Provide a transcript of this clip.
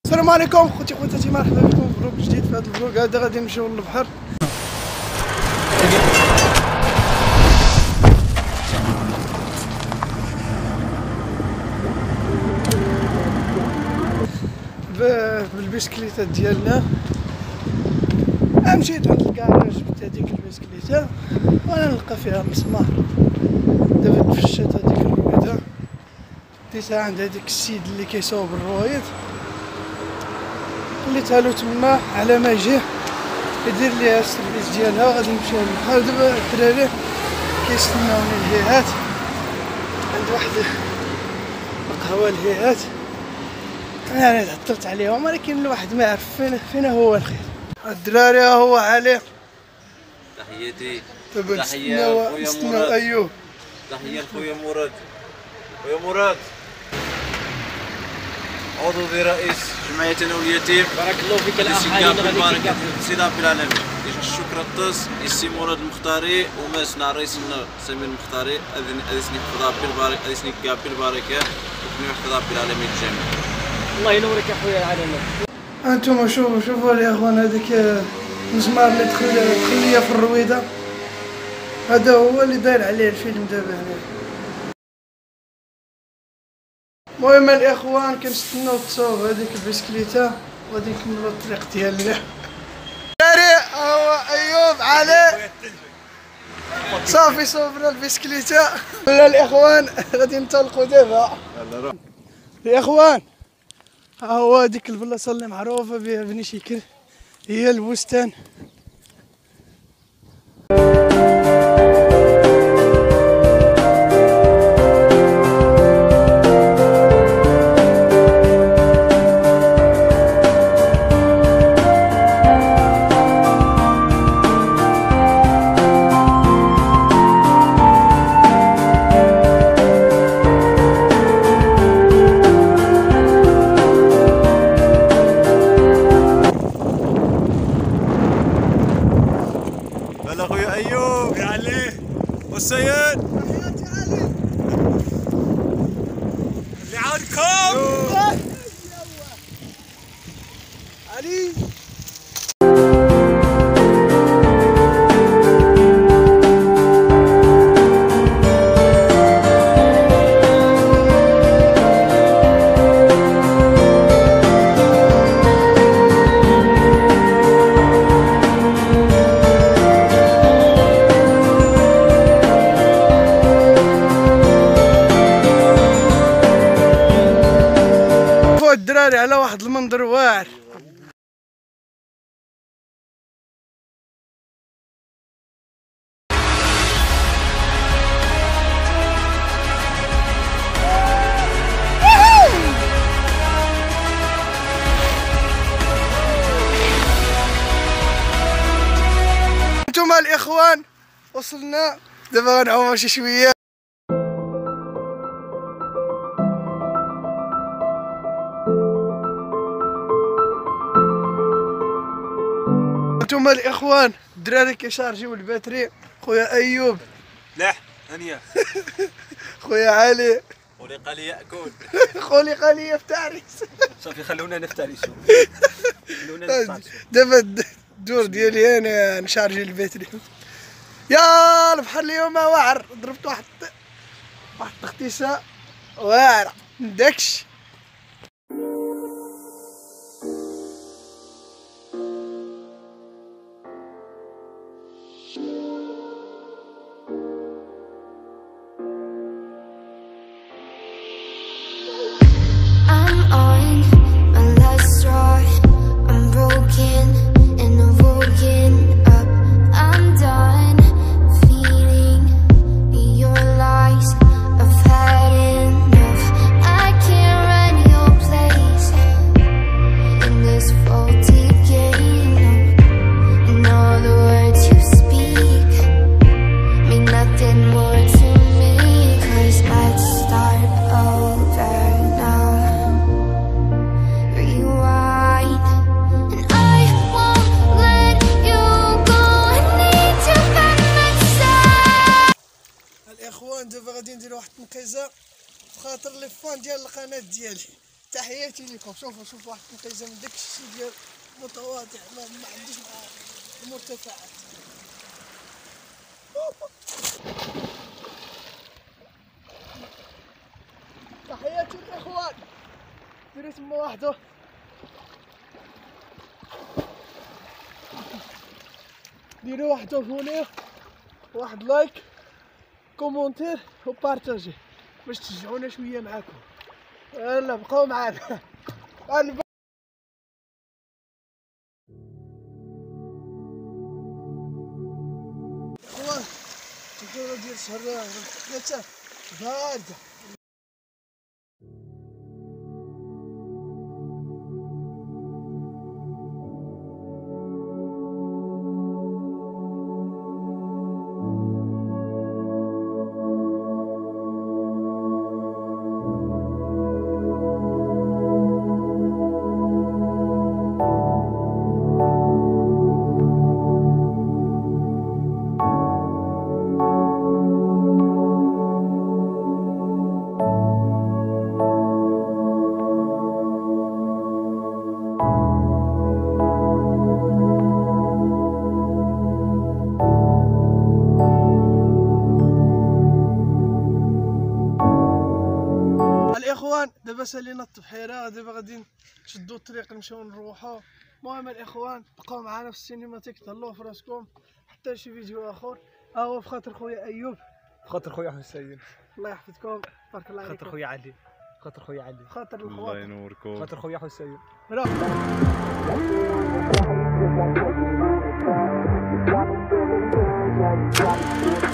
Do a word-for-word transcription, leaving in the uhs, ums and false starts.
السلام عليكم خوتي خواتاتي، مرحبا بكم في فلوق جديد. في هذا الفلوق هذا غادي نمشيو للبحر. بالبسكليته ديالنا مشيت عند الكراج، جبت هذيك البسكليته وانا نلقى فيها مسمار. دابا تفشات هذيك الرويده، ديتها عند هذيك السيد اللي كيصاوب الرويد، خليتها له تما على ما يجي يدير ليها السيرفيس ديالها وغادي نمشيو للبحر. دابا الدراري كيستناوني الهيئات عند واحد القهوه الهيئات. انا تعطلت عليهم ولكن الواحد ما يعرف فين فين هو الخير. الدراري ها هو علي، تحياتي. دابا نستناو نستناو ايوب. تحيه لخويا مراد. خويا مراد عضو رئيس جمعيه تناول اليتيم. بارك الله فيك الاخ علي. غادي سيدي رب العالمين الشكر الطس السي مراد المختاري وماسنا رئيسنا سمير المختاري. هذه سني حفظها بالبارك، هذه سني كاع بالبركه وكني حفظها بالعالمين الجميع. الله ينورك يا خويا العالمين. انتم شوفوا شوفوا يا اخوان، هذاك المسمار اللي دخل دخل ليا في الرويده هذا هو اللي داير عليه الفيلم دابا هنا. المهم الاخوان كنستناو تصاوب هذيك البسكليته وغادي نكملوا الطريق ديالنا. دراري هو ايوب علي صافي صوبنا البسكليته. ولا الاخوان غادي ننطلقوا دابا. يا اخوان ها هو هذيك البلاصه اللي معروفه بها بني شكل، هي البستان. هلا خويا ايوب. يا علي والسيد تحياتي علي اللي عندكم علي. الدراري على واحد المنظر واعر. انتم الاخوان وصلنا دابا غنعوموا شي شويه. انتم الاخوان الدراري كيشارجيو الباتري. خويا ايوب لاح هانيه. خويا علي خلق لي ياكل. خلق لي في تعريس. صافي خلونا نفترسوا. خلونا نفترسوا. دابا الدور ديالي انا نشارجي الباتري. يا البحر اليوم واعر، ضربت واحد واحد التختيسه واعره من داكشي. دابا غادي ندير واحد التنقيزه بخاطر لي فان ديال القناه ديالي. تحياتي لكم. شوفوا شوفوا واحد القيزه من داك الشيء ديال متواضع، ما, ما عندوش مع المرتفعات. تحياتي للاخوان. ديروا تما واحد ديروا واحد فولي، واحد لايك، كومونتير وبارطاجي باش تشجعونا شويه معاكم. يلا بقاو معانا. اخوان التمطيره ديال شهر ثلاثة بارده. الاخوان دابا سالينا التبحيره، دابا غادي نشدو الطريق نمشيو نروحو. المهم الاخوان بقاو معنا في السينماتيك، تهلاو في راسكم حتى شي فيديو اخر. ها هو في خاطر خويا ايوب، خاطر خويا حسين، الله يحفظكم، بارك الله عليكم. خاطر خويا علي، خاطر خويا علي، خاطر الله الخواطر، ينوركم، خاطر خويا حسين. راه